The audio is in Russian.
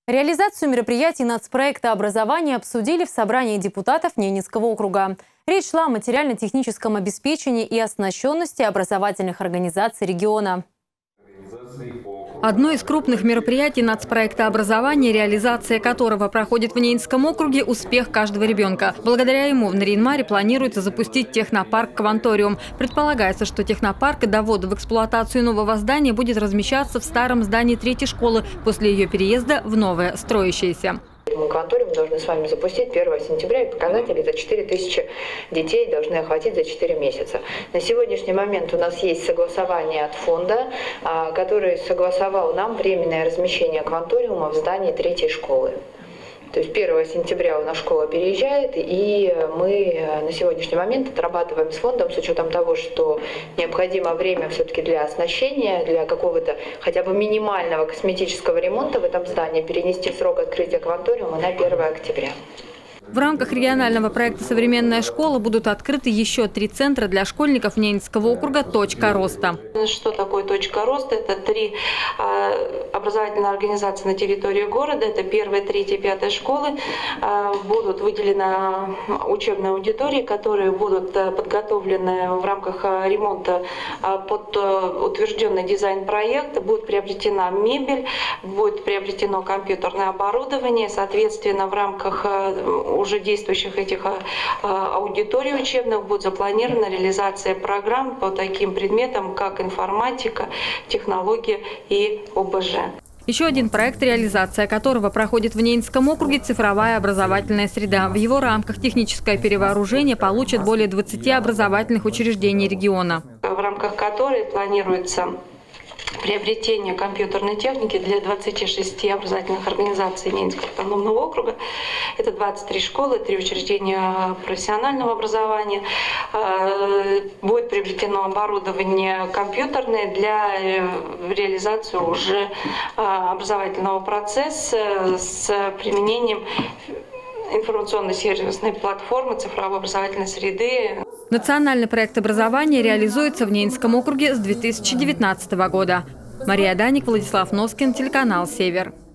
Реализацию мероприятий нацпроекта образования обсудили в собрании депутатов Ненецкого округа. Речь шла о материально-техническом обеспечении и оснащенности образовательных организаций региона. Одно из крупных мероприятий нацпроекта образования, реализация которого проходит в Ненецком округе, успех каждого ребенка. Благодаря ему в Нарьян-Маре планируется запустить технопарк «Кванториум». Предполагается, что технопарк до ввода в эксплуатацию нового здания будет размещаться в старом здании третьей школы после ее переезда в новое строящееся. Мы «Кванториум» должны с вами запустить 1 сентября, и показатели за 4000 детей должны охватить за 4 месяца. На сегодняшний момент у нас есть согласование от фонда, который согласовал нам временное размещение «Кванториума» в здании третьей школы. То есть 1 сентября у нас школа переезжает, и мы на сегодняшний момент отрабатываем с фондом с учетом того, что необходимо время все-таки для оснащения, для какого-то хотя бы минимального косметического ремонта в этом здании, перенести срок открытия «Кванториума» на 1 октября. В рамках регионального проекта «Современная школа» будут открыты еще 3 центра для школьников Ненецкого округа «Точка роста». Что такое «Точка роста»? Это 3 образовательные организации на территории города. Это 1, 3, 5 школы. Будут выделены учебные аудитории, которые будут подготовлены в рамках ремонта под утвержденный дизайн-проект. Будет приобретена мебель, будет приобретено компьютерное оборудование. Соответственно, в рамках уже действующих этих аудиторий учебных будет запланирована реализация программ по таким предметам, как информатика, технология и ОБЖ. Еще один проект, реализация которого проходит в Ненецком округе – цифровая образовательная среда. В его рамках техническое перевооружение получат более 20 образовательных учреждений региона. В рамках которой планируется приобретение компьютерной техники для 26 образовательных организаций Ненецкого автономного округа. Это 23 школы, 3 учреждения профессионального образования. Будет приобретено оборудование компьютерное для реализации уже образовательного процесса с применением информационно-сервисной платформы цифровой образовательной среды. Национальный проект образования реализуется в Ненецком округе с 2019 года. Мария Даник, Владислав Носкин, телеканал «Север».